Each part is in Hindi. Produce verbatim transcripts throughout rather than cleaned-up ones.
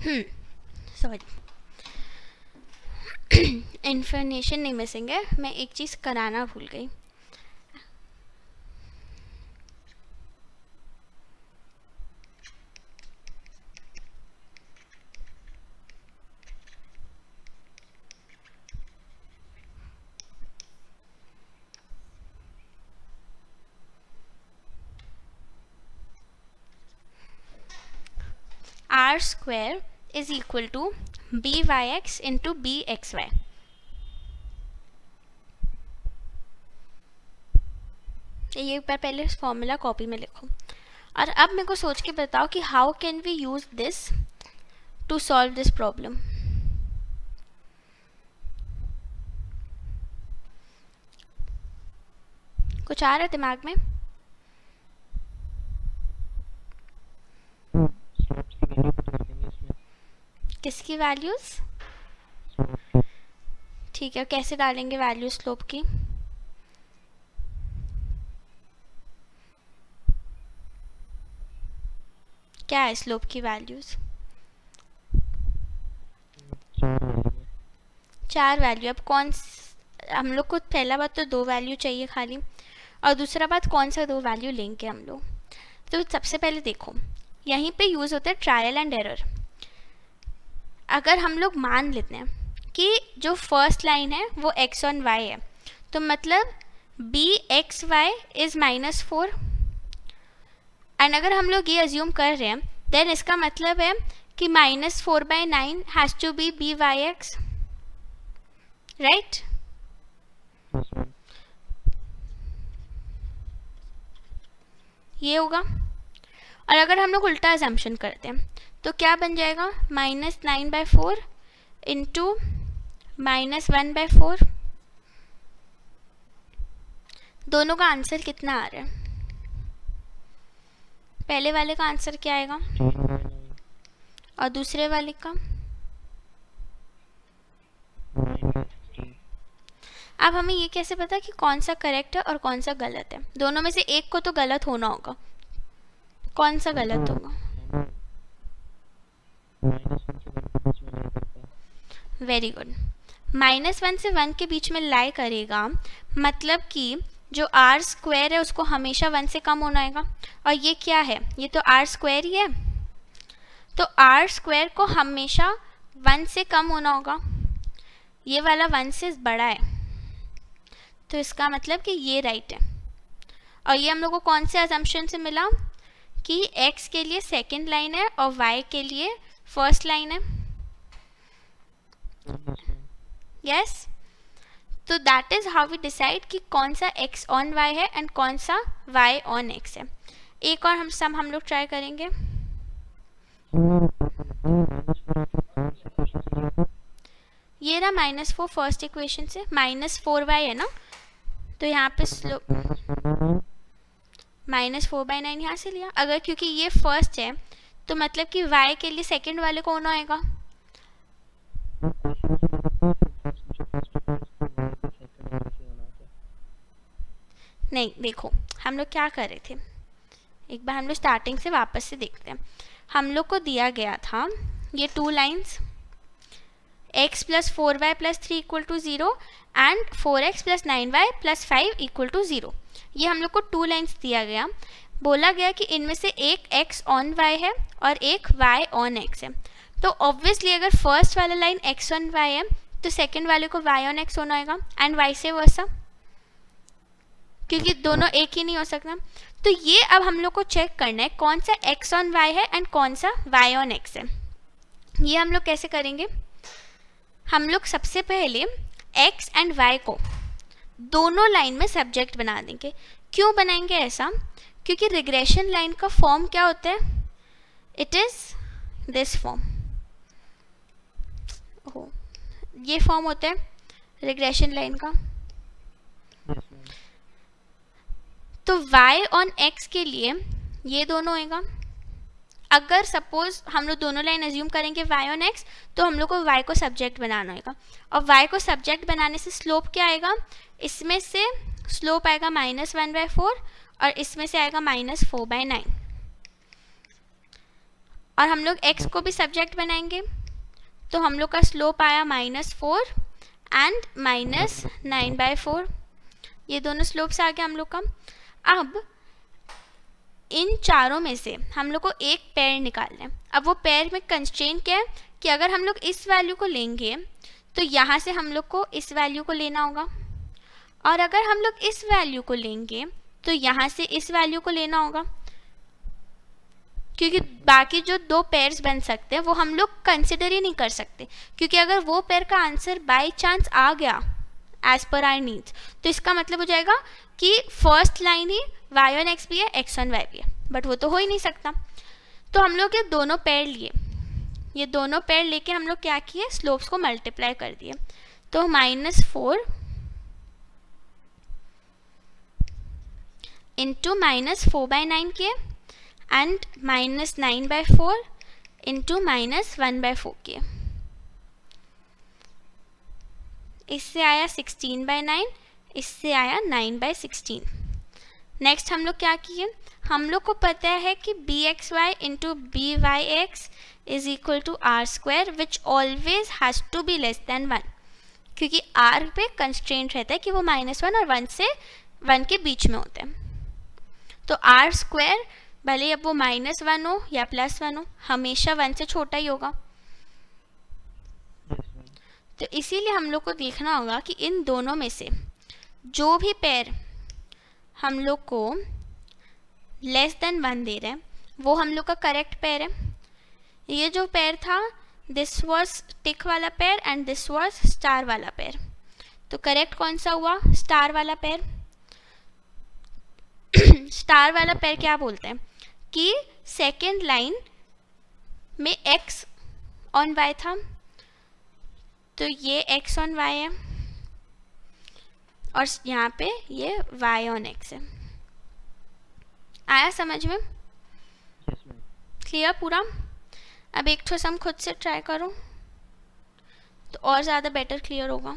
सॉरी, इन्फॉर्मेशन नहीं मिसिंग है, मैं एक चीज़ कराना भूल गई। R square is equal to B Y X into B x Y. ये एक बार पहले फॉर्मूला कॉपी में लिखो, और अब मेरे को सोच के बताओ कि how can we use this to solve this problem. कुछ आ रहा है दिमाग में? किसकी वैल्यूज? ठीक है, कैसे डालेंगे वैल्यू स्लोप की? क्या है स्लोप की वैल्यूज? चार वैल्यू। अब कौन, हम लोग को पहला बात तो दो वैल्यू चाहिए खाली, और दूसरा बात कौन सा दो वैल्यू लेंगे हम लोग। तो सबसे पहले देखो, यहीं पे यूज़ होता है ट्रायल एंड एरर। अगर हम लोग मान लेते हैं कि जो फर्स्ट लाइन है वो एक्स ऑन वाई है, तो मतलब B x Y is minus four. And अगर हम लोग ये अज्यूम कर रहे हैं, देन इसका मतलब है कि minus four by nine has to be B Y X, right? ये होगा। और अगर हम लोग उल्टा अजम्पशन करते हैं तो क्या बन जाएगा? Minus nine by four into minus one by four. दोनों का आंसर कितना आ रहा है? पहले वाले का आंसर क्या आएगा और दूसरे वाले का? अब हमें ये कैसे पता कि कौन सा करेक्ट है और कौन सा गलत है? दोनों में से एक को तो गलत होना होगा। कौन सा गलत होगा? Very good. माइनस वन से वन के बीच में लाई करेगा, मतलब कि जो आर स्क्वायर है उसको हमेशा वन से कम होना आएगा। और ये क्या है? ये तो आर स्क्वायर ही है, तो आर स्क्वायर को हमेशा वन से कम होना होगा। ये वाला वन से बड़ा है, तो इसका मतलब कि ये राइट है। और ये हम लोग को कौन से अजम्पशन से मिला? कि x के लिए सेकंड लाइन है और y के लिए फर्स्ट लाइन है। यस, तो that is how we decide कि कौन सा x ऑन y है एंड कौन सा y ऑन x है। एक और हम सम हम लोग ट्राई करेंगे। ये रहा माइनस फोर फर्स्ट इक्वेशन से, माइनस फोर वाई है ना, तो यहाँ पे slope minus four by nine यहाँ से लिया। अगर क्योंकि ये फर्स्ट है तो मतलब कि y के लिए सेकंड वाले को होना आएगा। नहीं, देखो हम लोग क्या कर रहे थे, एक बार हम लोग स्टार्टिंग से वापस से देखते हैं। हम लोग को दिया गया था ये two lines, x plus four Y plus three equal to zero and four X plus nine Y plus five equal to zero. ये हम लोग को टू लाइंस दिया गया। बोला गया कि इनमें से एक x ऑन y है और एक y ऑन x है। तो ऑब्वियसली अगर फर्स्ट वाला लाइन x ऑन y है तो सेकंड वाले को y ऑन x होना आएगा, एंड वाइस वर्सा, क्योंकि दोनों एक ही नहीं हो सकता। तो ये अब हम लोग को चेक करना है कौन सा x ऑन y है एंड कौन सा y ऑन x है। ये हम लोग कैसे करेंगे? हम लोग सबसे पहले x एंड y को दोनों लाइन में सब्जेक्ट बना देंगे। क्यों बनाएंगे ऐसा? क्योंकि रिग्रेशन लाइन का फॉर्म क्या होता है? It is this form. Oh, ये फॉर्म होता है रिग्रेशन लाइन का। तो y ऑन x के लिए ये दोनों होएगा। अगर सपोज हम लोग दोनों लाइन अज्यूम करेंगे y ऑन x, तो हम लोग को y को सब्जेक्ट बनाना होगा। और y को सब्जेक्ट बनाने से स्लोप क्या आएगा? इसमें से स्लोप आएगा माइनस वन बाई फोर और इसमें से आएगा माइनस फोर बाई नाइन। और हम लोग x को भी सब्जेक्ट बनाएंगे, तो हम लोग का स्लोप आया minus four and minus nine by four, ये दोनों स्लोप्स आ गया हम लोग का। अब इन चारों में से हम लोग को एक पेयर निकालना है। अब वो पेयर में कंस्ट्रेंट क्या है कि अगर हम लोग इस वैल्यू को लेंगे तो यहाँ से हम लोग को इस वैल्यू को लेना होगा, और अगर हम लोग इस वैल्यू को लेंगे तो यहाँ से इस वैल्यू को लेना होगा, क्योंकि बाकी जो दो पेयर्स बन सकते हैं वो हम लोग कंसिडर ही नहीं कर सकते, क्योंकि अगर वो पेयर का आंसर बाय चांस आ गया एज पर आवर नीड्स तो इसका मतलब हो जाएगा कि फर्स्ट लाइन ही वाई ऑन एक्स भी है, एक्स ऑन वाई भी है, बट वो तो हो ही नहीं सकता। तो हम लोग ये दोनों पेयर लिए, ये दोनों पेयर लेके हम लोग क्या किए, स्लोप्स को मल्टीप्लाई कर दिए। तो minus four into minus four by nine किए and minus nine by four into minus one by four किए, इससे आया सिक्सटीन बाई नाइन, इससे आया नाइन बाई सिक्सटीन। नेक्स्ट हम लोग क्या किए, हम लोग को पता है कि B x Y into B Y X is equal to R square which always has to be less than one, क्योंकि आर पे कंस्ट्रेंट रहता है कि वो माइनस वन और वन से वन के बीच में होते हैं। तो आर स्क्वायर भले अब वो माइनस वन हो या प्लस वन हो, हमेशा वन से छोटा ही होगा। तो इसीलिए हम लोग को देखना होगा कि इन दोनों में से जो भी पेयर हम लोग को लेस देन वन दे रहे हैं वो हम लोग का करेक्ट पेयर है। ये जो पेयर था दिस वाज टिक वाला pair and this was star वाला पेयर, तो करेक्ट कौन सा हुआ, स्टार वाला पेयर। स्टार वाला पेयर क्या बोलते हैं कि सेकेंड लाइन में x ऑन y था, तो ये x ऑन y है और यहाँ पे ये y ऑन x है। आया समझ में, क्लियर पूरा। अब एक ठो सम खुद से ट्राई करो तो और ज़्यादा बेटर क्लियर होगा।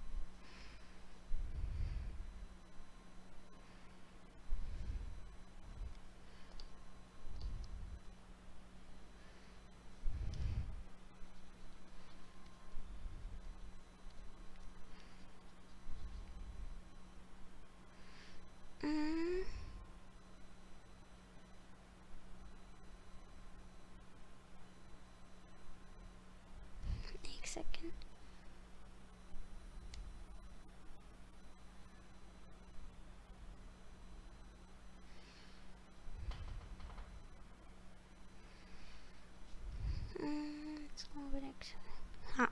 एक सेकेंड, हाँ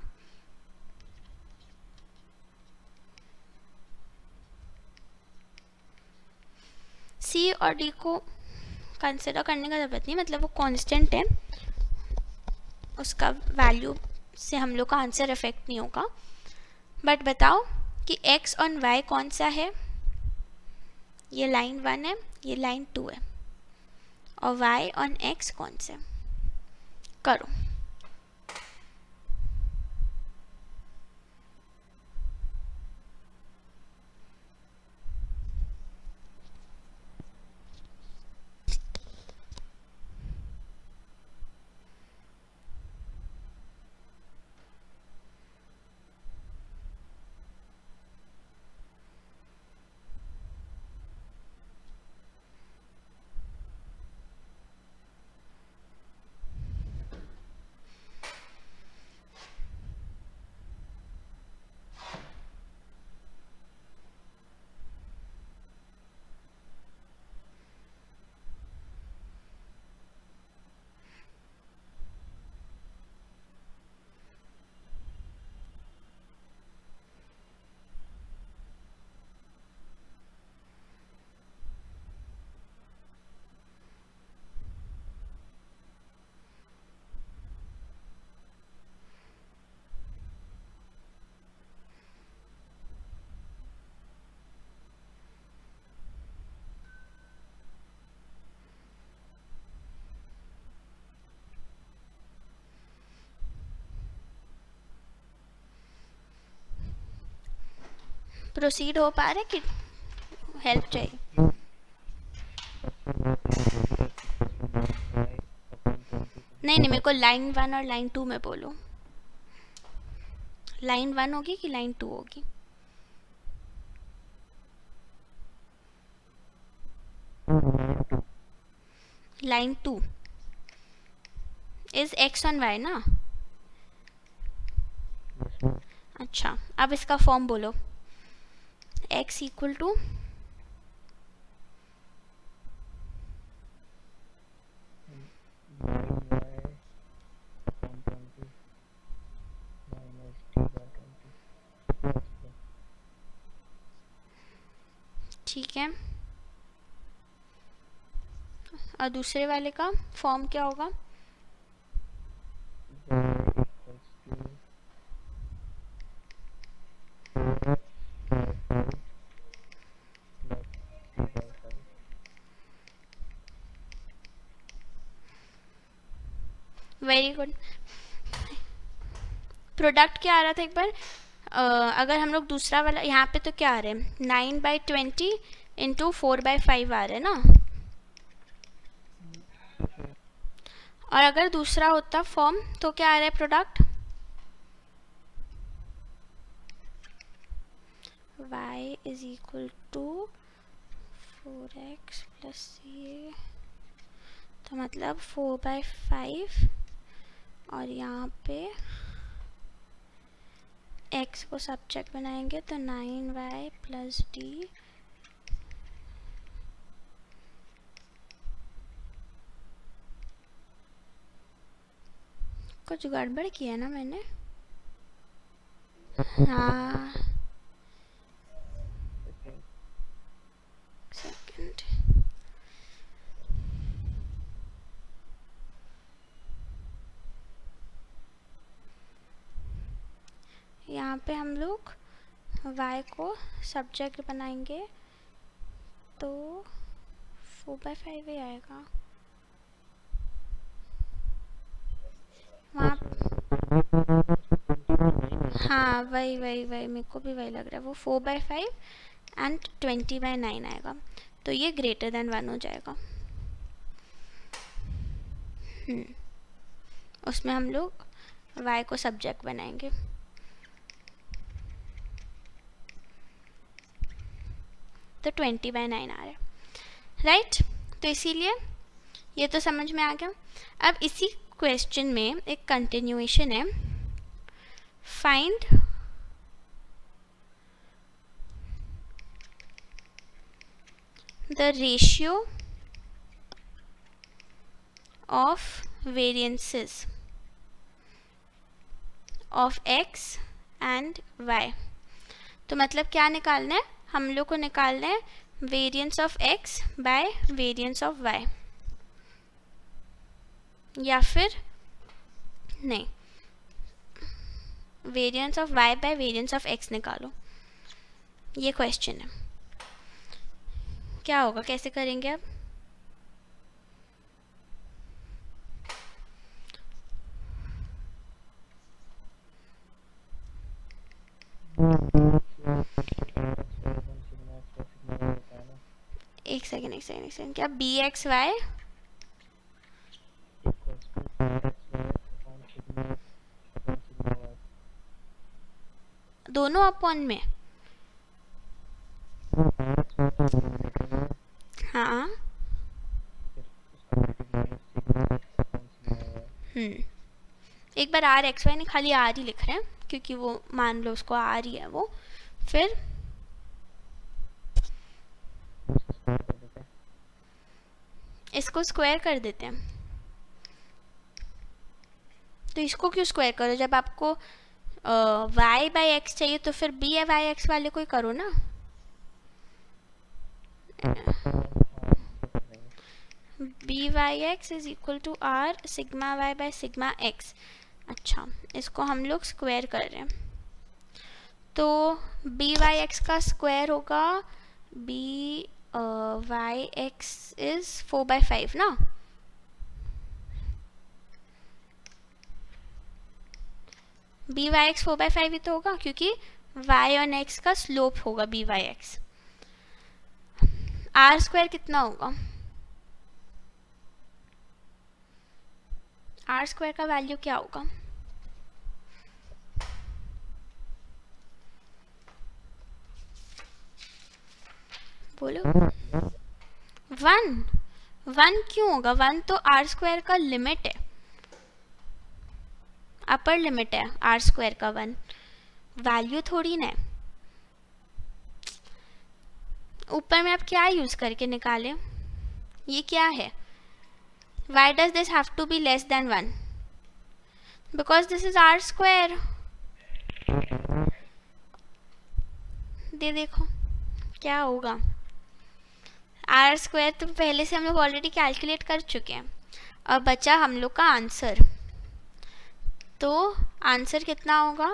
सी और डी को कंसिडर करने का जरूरत नहीं, मतलब वो कांस्टेंट है, उसका वैल्यू से हम लोग का आंसर इफेक्ट नहीं होगा। बट बताओ कि x ऑन y कौन सा है, ये लाइन वन है, ये लाइन टू है, और y ऑन x कौन सा है, करो। प्रोसीड हो पा रहे कि हेल्प चाहिए? नहीं नहीं, मेरे को लाइन वन और लाइन टू में बोलो। लाइन वन होगी कि लाइन टू होगी? Line two is X on Y ना? अच्छा, अब इसका फॉर्म बोलो। x इक्वल टू ठीक है, और दूसरे वाले का फॉर्म क्या होगा? Very good. प्रोडक्ट क्या आ रहा था एक बार? uh, अगर हम लोग दूसरा वाला यहाँ पे तो क्या आ रहे हैं, nine by twenty into four by five आ रहे हैं ना। और अगर दूसरा होता फॉर्म तो क्या आ रहा है product? y is equal to four X plus ये, तो मतलब फोर बाई फाइव और यहाँ पे x को सब्जेक्ट बनाएंगे तो नाइन वाई प्लस डी कुछ गड़बड़ किया ना मैंने? हाँ सेकंड, यहाँ पे हम लोग y को सब्जेक्ट बनाएंगे तो फोर बाई फाइव ही आएगा। वहाँ हाँ वही वही वही मेरे को भी वही लग रहा है, वो four by five and twenty by nine आएगा, तो ये ग्रेटर देन वन हो जाएगा। हम्म उसमें हम लोग y को सब्जेक्ट बनाएंगे। तो ट्वेंटी बाई नाइन आ रहा है, राइट। तो इसीलिए ये तो समझ में आ गया। अब इसी क्वेश्चन में एक कंटिन्यूएशन है, find the ratio of variances of x and y। तो मतलब क्या निकालना है हम लोग को? निकालना है variance of x by variance of y, या फिर नहीं, variance of y by variance of x निकालो। ये क्वेश्चन है, क्या होगा, कैसे करेंगे अब? एक सेकेंड एक सेकेंड एक सेकेंड क्या बी एक्स वाई दोनों अपॉन में? हाँ हम्म एक बार आर एक्स वाई नहीं, खाली आर ही लिख रहे हैं क्योंकि वो मान लो उसको आर ही है वो। फिर इसको स्क्वायर कर देते हैं। तो इसको क्यों स्क्वायर करो, जब आपको y बाई एक्स चाहिए तो फिर b बाई एक्स वाले को ही करो ना। b by X is equal to R sigma y by sigma x। अच्छा, इसको हम लोग स्क्वायर कर रहे हैं, तो b बाई एक्स का स्क्वायर होगा b Y X is four by five ना। B Y X four by five ही तो होगा क्योंकि y और x का स्लोप होगा b Y X. R square कितना होगा? आर स्क्वायर का वैल्यू क्या होगा? बोलो। वन। वन क्यों होगा? वन तो आर स्क्वायर का लिमिट है, अपर लिमिट है आर स्क्वायर का, वन वैल्यू थोड़ी ना है। ऊपर में आप क्या यूज करके निकालें? ये क्या है? Why does this have to be less than one? Because this is r square. दे देखो क्या होगा। आर स्क्वायर तो पहले से हम लोग ऑलरेडी कैलकुलेट कर चुके हैं, और बचा हम लोग का आंसर। तो आंसर कितना होगा?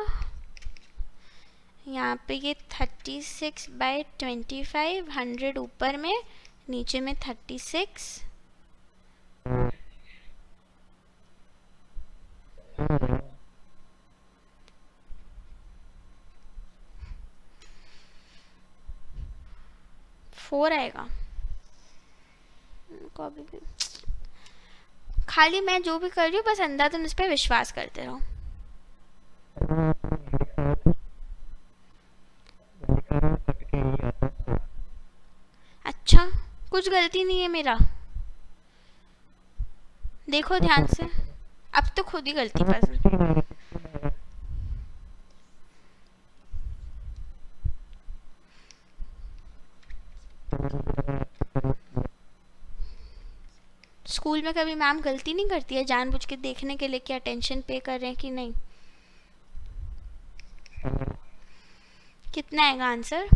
यहाँ पे ये thirty six by twenty five, hundred ऊपर में, नीचे में थर्टी सिक्स। फोर आएगा। कभी भी खाली मैं जो भी कर रही हूँ बस अंदाज़न उस पर विश्वास करते रहो। अच्छा, कुछ गलती नहीं है मेरा, देखो ध्यान से। अब तो खुद ही गलती पसंद। स्कूल में कभी मैम गलती नहीं करती है जानबूझ के देखने के लिए कि अटेंशन पे कर रहे हैं कि नहीं। कितना आएगा आंसर?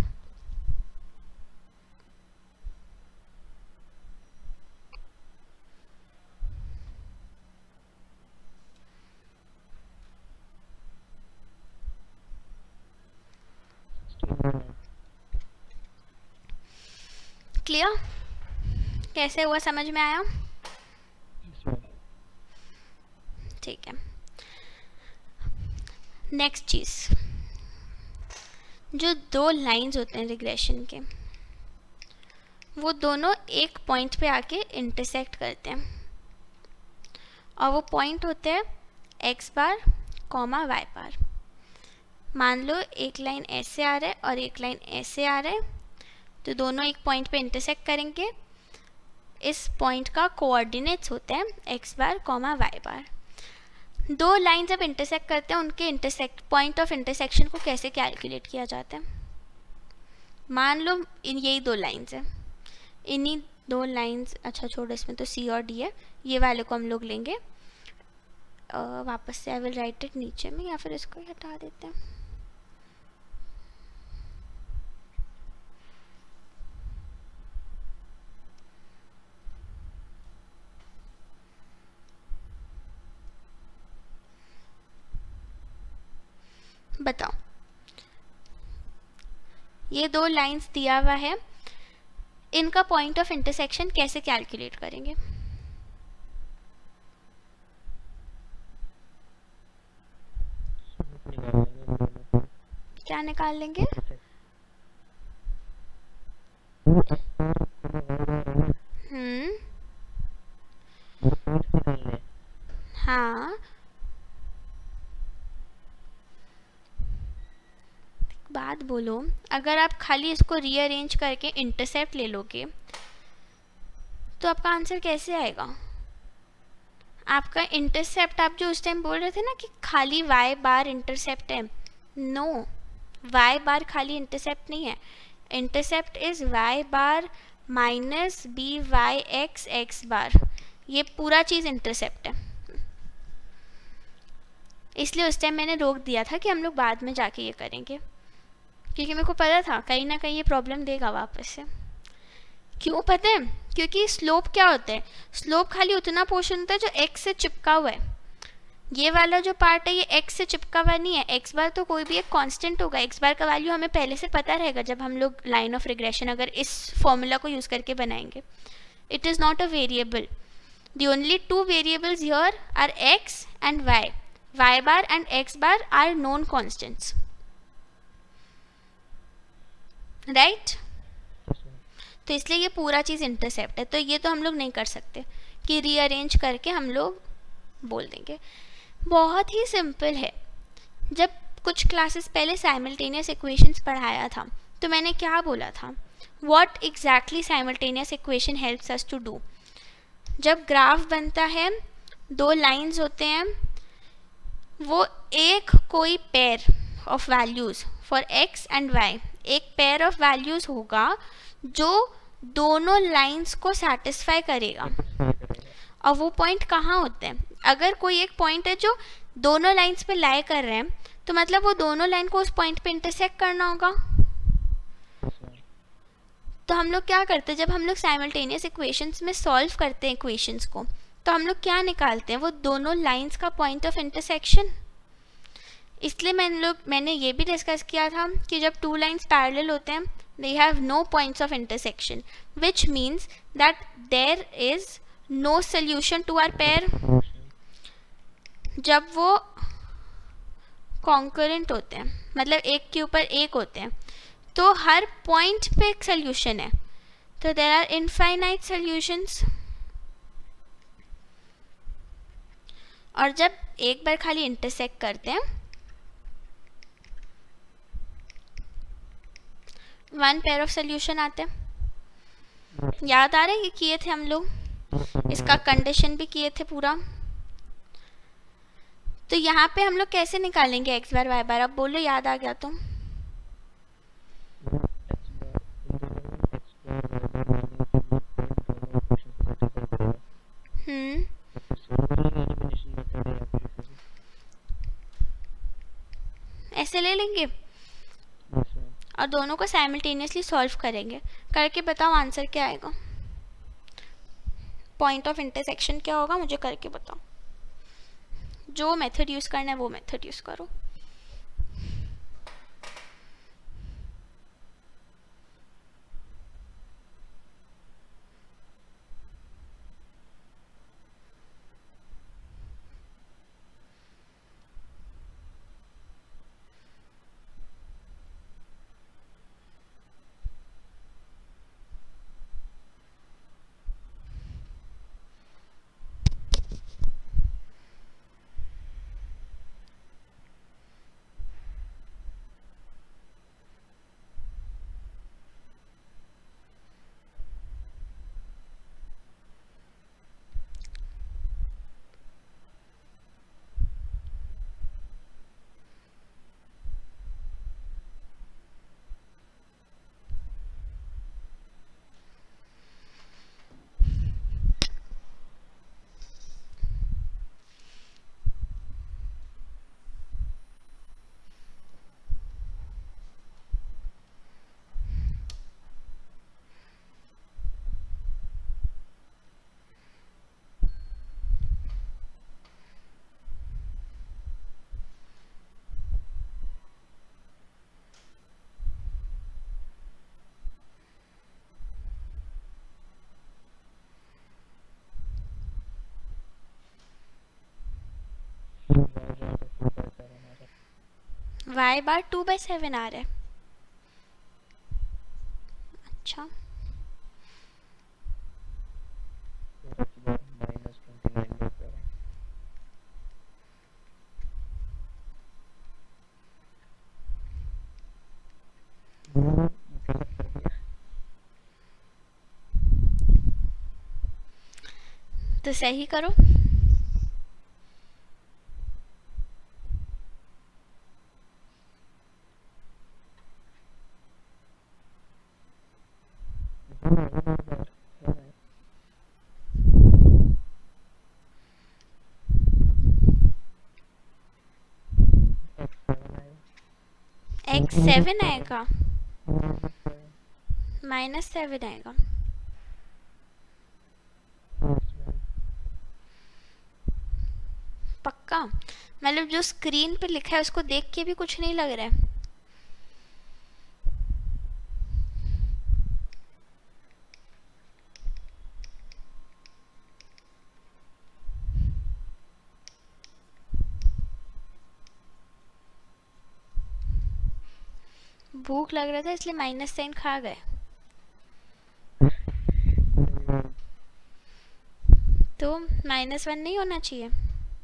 क्लियर? कैसे हुआ, समझ में आया? ठीक है। नेक्स्ट चीज, जो दो लाइंस होते हैं रिग्रेशन के, वो दोनों एक पॉइंट पे आके इंटरसेक्ट करते हैं, और वो पॉइंट होते हैं X bar comma Y bar. मान लो एक लाइन ऐसे आ रहा है और एक लाइन ऐसे आ रहा है, तो दोनों एक पॉइंट पे इंटरसेक्ट करेंगे। इस पॉइंट का कोऑर्डिनेट्स होते हैं X bar comma Y bar. दो लाइन जब इंटरसेक्ट करते हैं, उनके इंटरसेक्ट पॉइंट ऑफ इंटरसेक्शन को कैसे कैलकुलेट किया जाता है? मान लो इन यही दो लाइंस हैं, इन्हीं दो लाइंस, अच्छा छोड़ो इसमें तो सी और डी है, ये वाले को हम लोग लेंगे आ, वापस से। आई विल राइट इट नीचे में, या फिर इसको हटा देते हैं। बताओ, ये दो लाइंस दिया हुआ है, इनका पॉइंट ऑफ इंटरसेक्शन कैसे कैलकुलेट करेंगे? क्या निकाल लेंगे? हम्म हाँ, बात बोलो, अगर आप खाली इसको रीअरेंज करके इंटरसेप्ट ले लोगे तो आपका आंसर कैसे आएगा? आपका इंटरसेप्ट, आप जो उस टाइम बोल रहे थे ना कि खाली वाई बार इंटरसेप्ट है, नो, वाई बार खाली इंटरसेप्ट नहीं है। Intercept is Y bar minus B Y X X bar, ये पूरा चीज़ इंटरसेप्ट है। इसलिए उस टाइम मैंने रोक दिया था कि हम लोग बाद में जाके ये करेंगे, क्योंकि मेरे को पता था कहीं ना कहीं ये प्रॉब्लम देगा वापस से। क्यों पता है? क्योंकि स्लोप क्या होता है? स्लोप खाली उतना पोर्शन होता है जो एक्स से चिपका हुआ है। ये वाला जो पार्ट है ये एक्स से चिपका हुआ नहीं है। एक्स बार तो कोई भी एक कांस्टेंट होगा, एक्स बार का वैल्यू हमें पहले से पता रहेगा जब हम लोग लाइन ऑफ रिग्रेशन अगर इस फॉर्मूला को यूज़ करके बनाएंगे। It is not a variable. The only two variables here are X and Y. Y bar and X bar are known constants, right? तो इसलिए ये पूरा चीज़ इंटरसेप्ट है। तो ये तो हम लोग नहीं कर सकते कि रीअरेंज करके हम लोग बोल देंगे। बहुत ही सिंपल है। जब कुछ क्लासेस पहले साइमल्टेनियस इक्वेशंस पढ़ाया था तो मैंने क्या बोला था, what exactly simultaneous equation helps us to do. जब ग्राफ बनता है, दो लाइंस होते हैं, वो एक कोई pair of values for X and Y, एक पेयर ऑफ वैल्यूज़ होगा जो दोनों लाइंस को सेटिस्फाई करेगा। और वो पॉइंट कहाँ होते हैं? अगर कोई एक पॉइंट है जो दोनों लाइंस पे लाई कर रहे हैं तो मतलब वो दोनों लाइन को उस पॉइंट पे इंटरसेक्ट करना होगा। तो हम लोग क्या करते हैं, जब हम लोग साइमल्टेनियस इक्वेशंस में सॉल्व करते हैं इक्वेशंस को, तो हम लोग क्या निकालते हैं, वो दोनों लाइंस का पॉइंट ऑफ इंटरसेक्शन। इसलिए मैंने लोग मैंने ये भी डिस्कस किया था कि जब टू लाइंस पैरेलल होते हैं, they have no points of intersection, which means that there is no solution to our pair. जब वो कॉन्करेंट होते हैं, मतलब एक के ऊपर एक होते हैं, तो हर पॉइंट पे एक सोल्यूशन है, तो देयर आर इनफाइनाइट सोल्यूशंस। और जब एक बार खाली इंटरसेक्ट करते हैं, वन पेयर ऑफ सोल्यूशन आते हैं। याद आ रहा है, ये किए थे हम लोग, इसका कंडीशन भी किए थे पूरा। तो यहाँ पे हम लोग कैसे निकालेंगे एक्स बार वाई बार? अब बोलो, याद आ गया तो। हम्म ऐसे ले लेंगे और दोनों को साइमल्टेनियसली सॉल्व करेंगे। करके बताओ आंसर क्या आएगा, पॉइंट ऑफ इंटरसेक्शन क्या होगा, मुझे करके बताओ। जो मेथड यूज़ करना है वो मेथड यूज़ करो। Y bar two by seven आ रहा है। अच्छा, तो सही करो। एक्स सेवन आएगा, माइनस सेवन आएगा। पक्का? मतलब जो स्क्रीन पे लिखा है उसको देख के भी कुछ नहीं लग रहा है? भूख लग रहा था इसलिए माइनस साइन खा गए। तो माइनस वन नहीं होना चाहिए।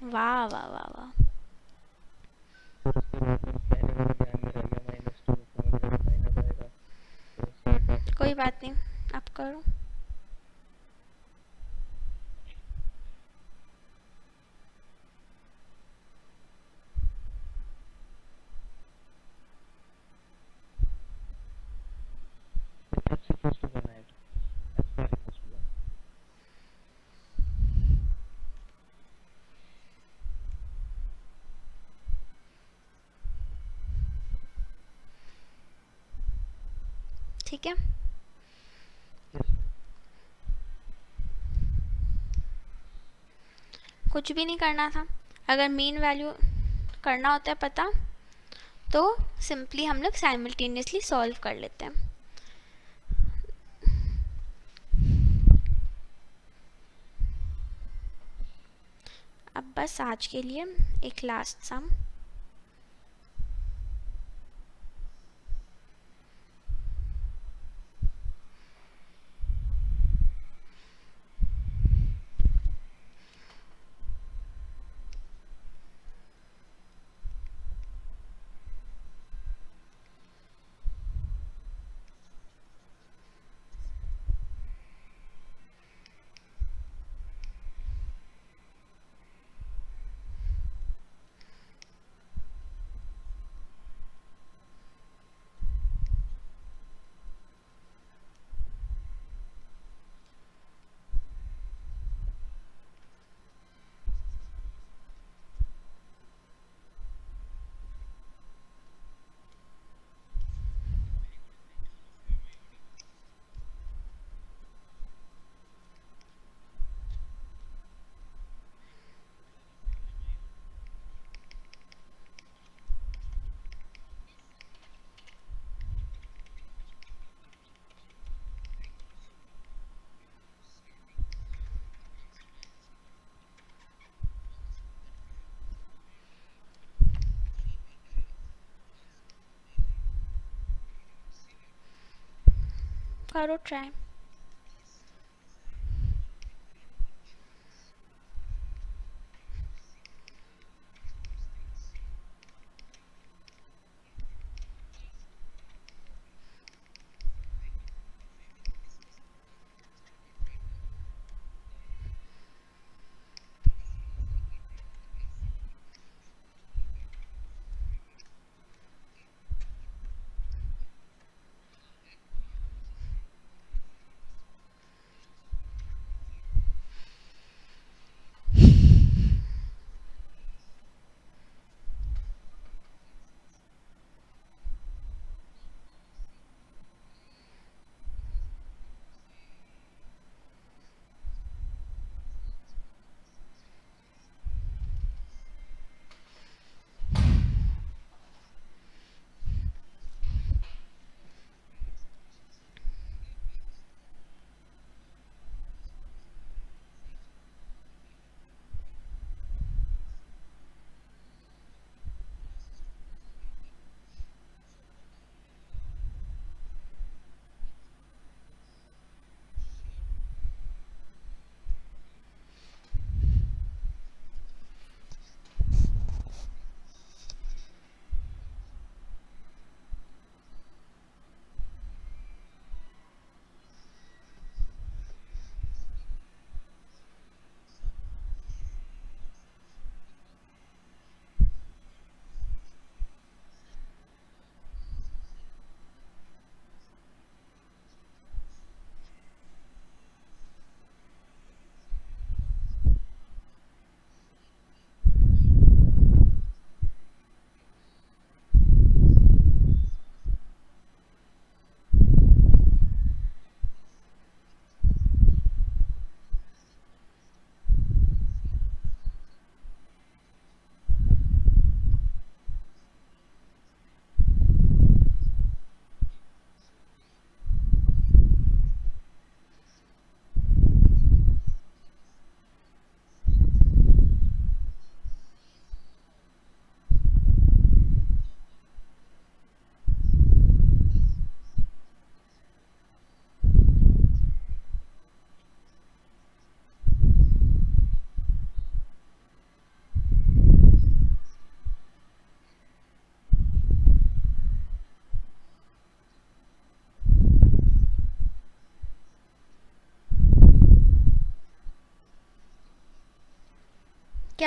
वाह वाह वाह वाह। फिर उसके बाद में पहले वाला ध्यान में रह गया, माइनस टू माइनस आएगा तो सेट वापस कोई करते बात हैं। नहीं, आप करो। That's supposed to one eight. That's not equals to one. ठीक है, Yes, ma'am. कुछ भी नहीं करना था। अगर मीन वैल्यू करना होता है पता, तो सिंपली हम लोग साइमल्टेनियसली सॉल्व कर लेते हैं। अब बस आज के लिए एक लास्ट सम। करो ट्राई।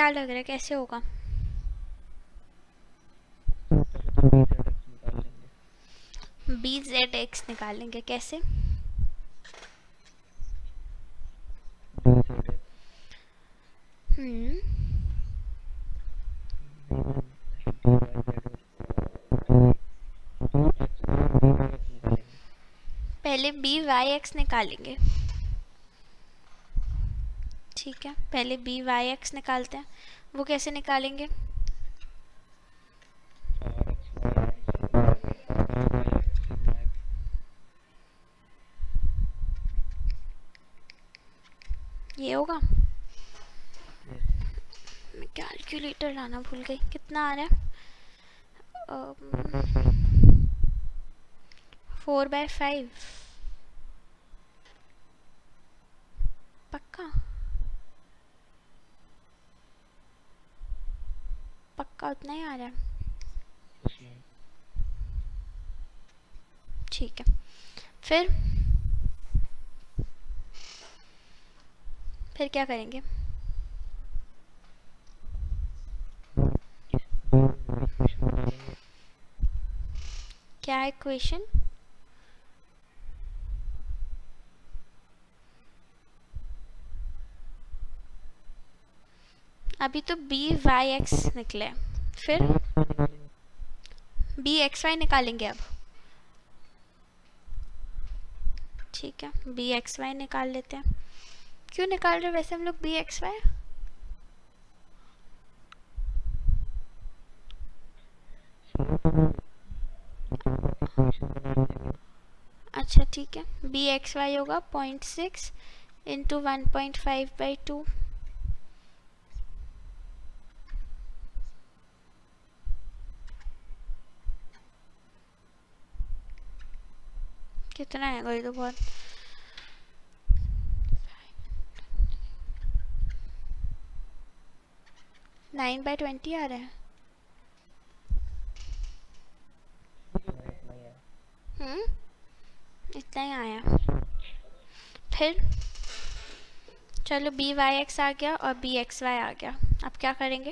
क्या लग रहा है कैसे होगा? पहले तो बी जेड एक्स निकाल लेंगे। बी जेड एक्स निकालेंगे कैसे? B Z X hmm B Y Z B X और बी वाई एक्स निकालेंगे। पहले बी वाई एक्स निकालेंगे, ठीक है। पहले बी वाई एक्स निकालते हैं, वो कैसे निकालेंगे? R x Y Y X sigma X. ये होगा। यस मैं कैलकुलेटर लाना भूल गई। कितना आ रहा है? Four by five. Four by five पक्का? पक्का उतना ही आ रहा है? उसमें ठीक है। फिर फिर क्या करेंगे? इस दो इक्वेशन बनाएंगे। क्या है इक्वेशन? अभी तो बी वाई एक्स निकले, फिर बी एक्स वाई निकालेंगे। बी एक्स वाई निकालेंगे अब। ठीक है, बी एक्स वाई निकाल लेते हैं। क्यों निकाल रहे वैसे हम लोग बी एक्स वाई? शुरू तो दो इक्वेशन बना लेंगे। अच्छा ठीक है, बी एक्स वाई होगा point six into one point five by two. कितना है ये तो बहुत। नाइन बाई ट्वेंटी आ रहा है। इतना ही है। हम्म इतना ही आया। फिर चलो बी वाई एक्स आ गया और बी एक्स वाई आ गया। अब क्या करेंगे?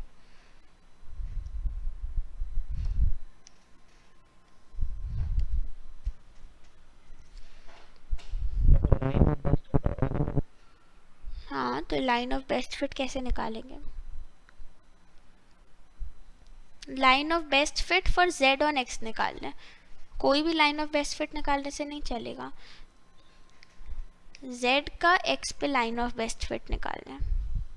लाइन ऑफ बेस्ट फिट होगा। हाँ, तो लाइन ऑफ बेस्ट फिट कैसे निकालेंगे? Line of best fit for z on x निकालना है। कोई भी लाइन ऑफ बेस्ट फिट निकालने से नहीं चलेगा, जेड का एक्स पे लाइन ऑफ बेस्ट फिट निकालना है।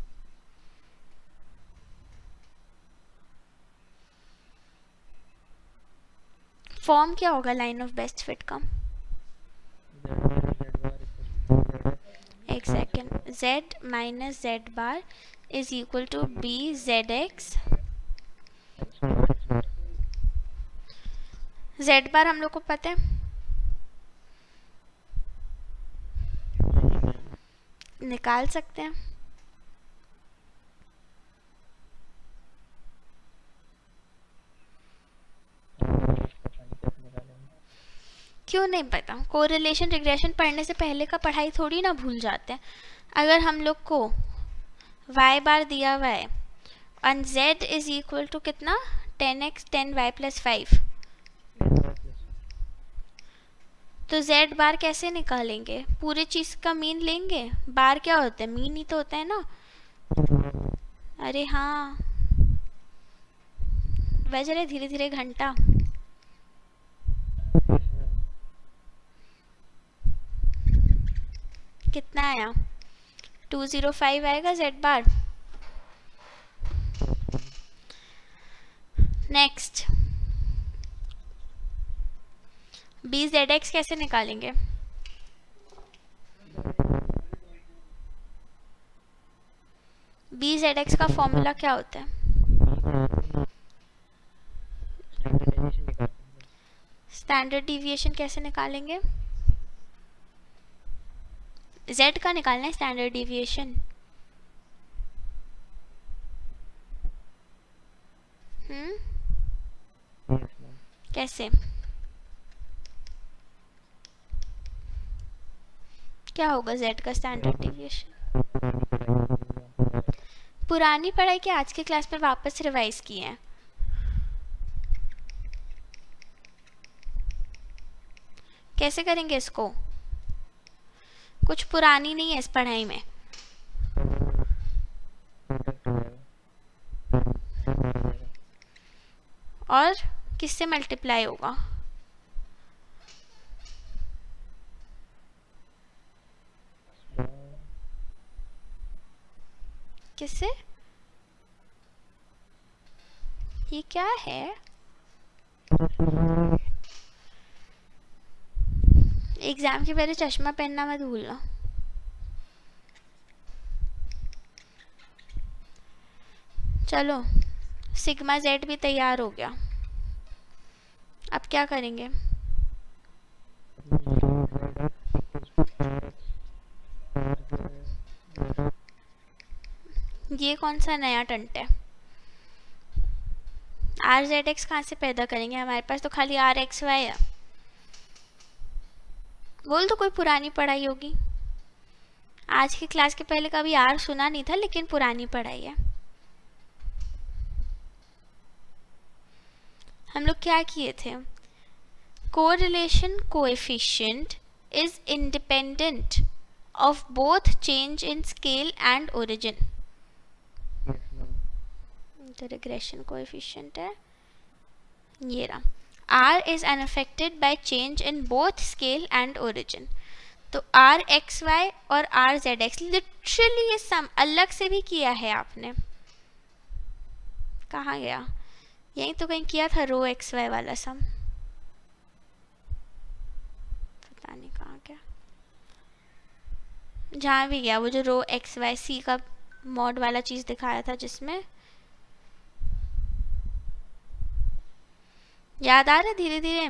फॉर्म क्या होगा लाइन ऑफ बेस्ट फिट का? एक second, z minus z bar is equal to b Z x. Z bar हम लोग को पता है, निकाल सकते हैं। क्यों नहीं पता? कोरिलेशन रिग्रेशन पढ़ने से पहले का पढ़ाई थोड़ी ना भूल जाते हैं। अगर हम लोग को y बार दिया हुआ है और z इज इक्वल टू कितना, ten x ten y plus five, तो z बार कैसे निकालेंगे? पूरे चीज़ का मीन लेंगे। बार क्या होता है? मीन ही तो होता है ना। अरे हाँ, बज रहे धीरे धीरे घंटा। कितना आया? टू ज़ीरो फाइव आएगा z bar. Next, b Z x कैसे निकालेंगे? बी जेड एक्स का फॉर्मूला क्या होता है? स्टैंडर्ड डिविएशन कैसे निकालेंगे? z का निकालना है स्टैंडर्ड डिविएशन। हम्म कैसे? क्या होगा z का स्टैंडर्ड डिविएशन? पुरानी पढ़ाई के आज के क्लास में वापस रिवाइज किए हैं? कैसे करेंगे इसको? कुछ पुरानी नहीं है इस पढ़ाई में। और किससे मल्टीप्लाई होगा? किससे? ये क्या है? एग्जाम के पहले चश्मा पहनना मत भूलना। चलो, सिग्मा जेड भी तैयार हो गया। अब क्या करेंगे? ये कौन सा नया टंट है? आर जेड एक्स कहाँ से पैदा करेंगे? हमारे पास तो खाली आर एक्स वाई है। बोल तो कोई पुरानी पढ़ाई होगी। आज की क्लास के पहले कभी आर सुना नहीं था, लेकिन पुरानी पढ़ाई है। हम लोग क्या किए थे? Correlation coefficient is independent of both change in scale and origin. तो रिग्रेशन कोएफिशिएंट है ये रहा। R is unaffected by change in both scale and origin. तो R X Y और R Z X लिटरली ये सम अलग से भी किया है आपने। कहाँ गया? यहीं तो कहीं किया था रो एक्स वाई वाला सम, पता नहीं कहाँ गया। जहाँ भी गया वो जो रो एक्स वाई सी का मॉड वाला चीज़ दिखाया था, जिसमें याद आ रहा है धीरे धीरे।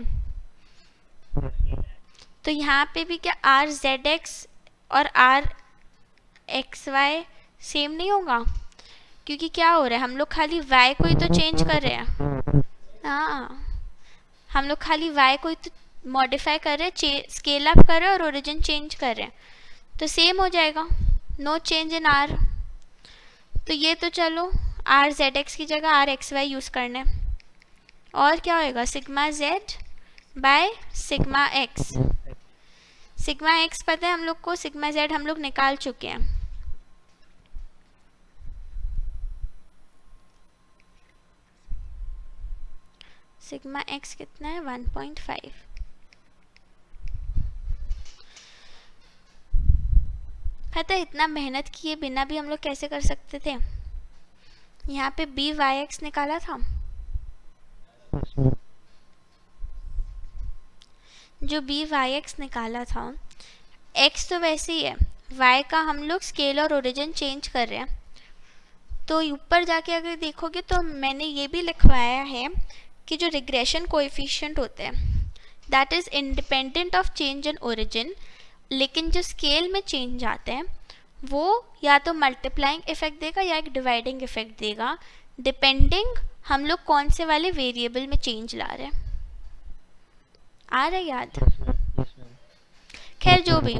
तो यहाँ पे भी क्या आर जेड एक्स और आर एक्स वाई सेम नहीं होगा? क्योंकि क्या हो रहा है, हम लोग खाली y को ही तो चेंज कर रहे हैं। हाँ, हम लोग खाली y को ही तो मॉडिफाई कर रहे हैं, स्केल अप कर रहे हैं और ओरिजिन चेंज कर रहे हैं, तो सेम हो जाएगा। No change in r। तो ये तो चलो आर जेड एक्स की जगह आर एक्स वाई यूज़ करने। और क्या होएगा? Sigma z by sigma x. Sigma x पता है हम लोग को, सिग्मा जेड हम लोग निकाल चुके हैं। सिग्मा एक्स कितना है? One point five. पता है इतना मेहनत किए बिना भी हम लोग कैसे कर सकते थे? यहाँ पे बी वाई एक्स निकाला था, जो बी वाई एक्स निकाला था। एक्स तो वैसे ही है, वाई का हम लोग स्केल और ओरिजिन चेंज कर रहे हैं। तो ऊपर जाके अगर देखोगे तो मैंने ये भी लिखवाया है कि जो रिग्रेशन कोएफिशिएंट होते हैं that is independent of change in origin, लेकिन जो स्केल में चेंज आते हैं वो या तो मल्टीप्लाइंग इफेक्ट देगा या एक डिवाइडिंग इफेक्ट देगा, डिपेंडिंग हम लोग कौन से वाले वेरिएबल में चेंज ला रहे हैं। आ रहा है याद? खैर जो भी,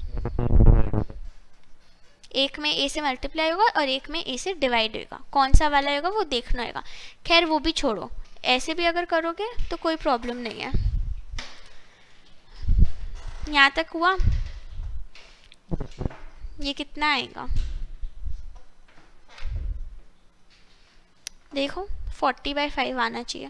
एक में ए से मल्टीप्लाई होगा और एक में ए से डिवाइड होगा, कौन सा वाला होगा वो देखना होगा। खैर वो भी छोड़ो, ऐसे भी अगर करोगे तो कोई प्रॉब्लम नहीं है। यहाँ तक हुआ? ये कितना आएगा देखो, फोर्टी बाई फाइव आना चाहिए।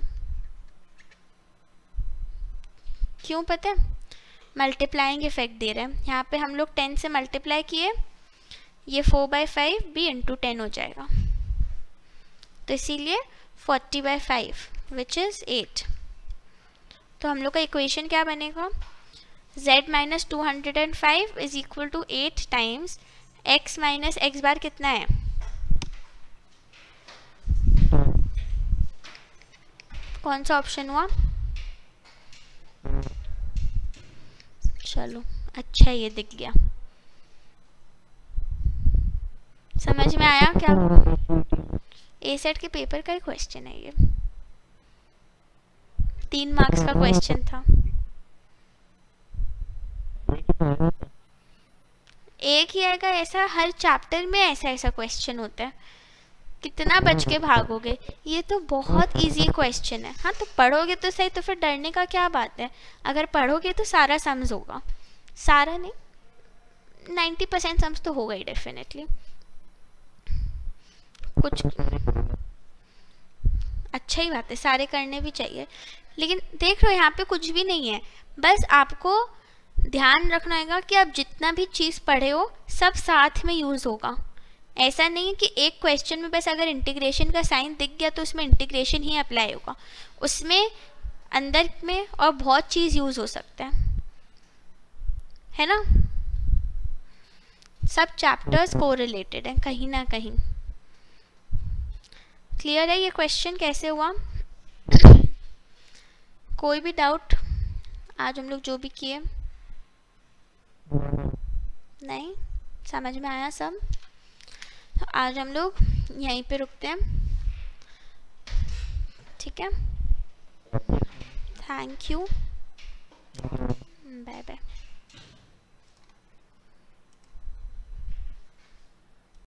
क्यों पता है? मल्टीप्लाइंग इफेक्ट दे रहे हैं। यहाँ पे हम लोग टेन से मल्टीप्लाई किए, ये फोर बाई फाइव भी इंटू टेन हो जाएगा, तो इसीलिए forty by five which is eight. तो हम लोग का इक्वेशन क्या बनेगा? z minus two hundred and five is equal to eight times x minus x bar कितना है? कौन सा ऑप्शन हुआ? चलो अच्छा ये दिख गया, समझ में आया क्या? ए सेट के पेपर का ही क्वेश्चन है ये, तीन मार्क्स का क्वेश्चन था। एक ही आएगा ऐसा, हर चैप्टर में ऐसा ऐसा क्वेश्चन होता है, कितना बच के भागोगे? ये तो बहुत इजी क्वेश्चन है। हाँ तो पढ़ोगे तो सही, तो फिर डरने का क्या बात है? अगर पढ़ोगे तो सारा सम्स होगा, सारा नहीं नाइन्टी परसेंट सम्स तो होगा ही डेफिनेटली। कुछ अच्छा ही बात है, सारे करने भी चाहिए, लेकिन देख लो यहाँ पे कुछ भी नहीं है। बस आपको ध्यान रखना होगा कि आप जितना भी चीज़ पढ़े हो सब साथ में यूज़ होगा। ऐसा नहीं है कि एक क्वेश्चन में बस अगर इंटीग्रेशन का साइन दिख गया तो उसमें इंटीग्रेशन ही अप्लाई होगा, उसमें अंदर में और बहुत चीज़ यूज़ हो सकता है है ना। सब चैप्टर्स को रिलेटेड हैं कहीं ना कहीं। क्लियर है ये क्वेश्चन कैसे हुआ? कोई भी डाउट? आज हम लोग जो भी किए नहीं समझ में आया सब? तो आज हम लोग यहीं पे रुकते हैं, ठीक है? Thank you, bye bye.